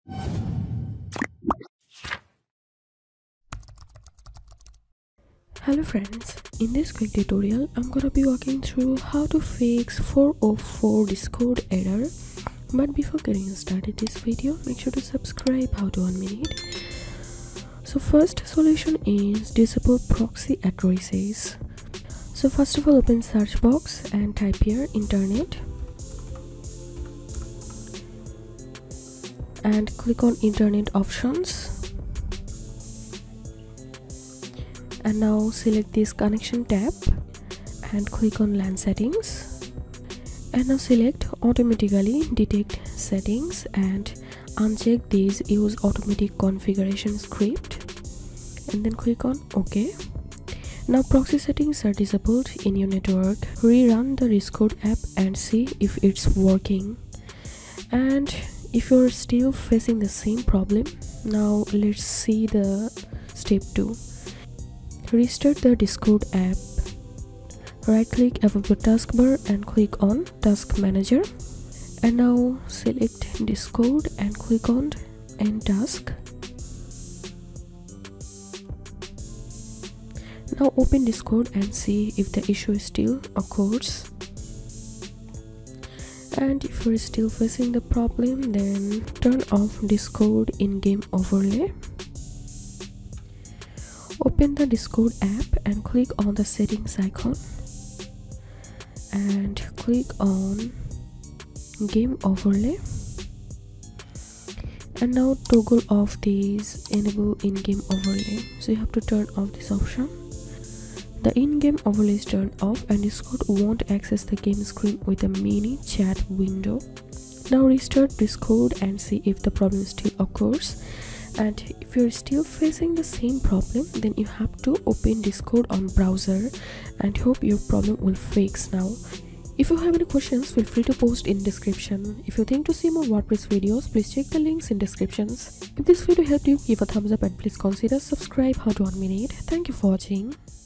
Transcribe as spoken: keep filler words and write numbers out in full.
Hello friends, in this quick tutorial I'm gonna be walking through how to fix four oh four Discord error. But before getting started this video, make sure to subscribe how to unmute it. So first solution is disable proxy addresses. So first of all, open search box and type here internet and click on internet options. And now select this connection tab and click on LAN settings, and now select automatically detect settings and uncheck this use automatic configuration script and then click on OK. Now proxy settings are disabled in your network. Rerun the Discord app and see if it's working. And if you're still facing the same problem, now let's see the step two. Restart the Discord app. Right click above the taskbar and click on Task Manager. And now select Discord and click on End Task. Now open Discord and see if the issue still occurs. And if you're still facing the problem, then turn off Discord in-game overlay. Open the Discord app and click on the settings icon and click on game overlay, and now toggle off this enable in-game overlay. So you have to turn off this option. The in-game overlay is turned off and Discord won't access the game screen with a mini chat window. Now restart Discord and see if the problem still occurs. And if you're still facing the same problem, then you have to open Discord on browser and hope your problem will fix now. If you have any questions, feel free to post in description. If you think to see more WordPress videos, please check the links in descriptions. If this video helped you, give a thumbs up and please consider subscribe how to unmute it. Thank you for watching.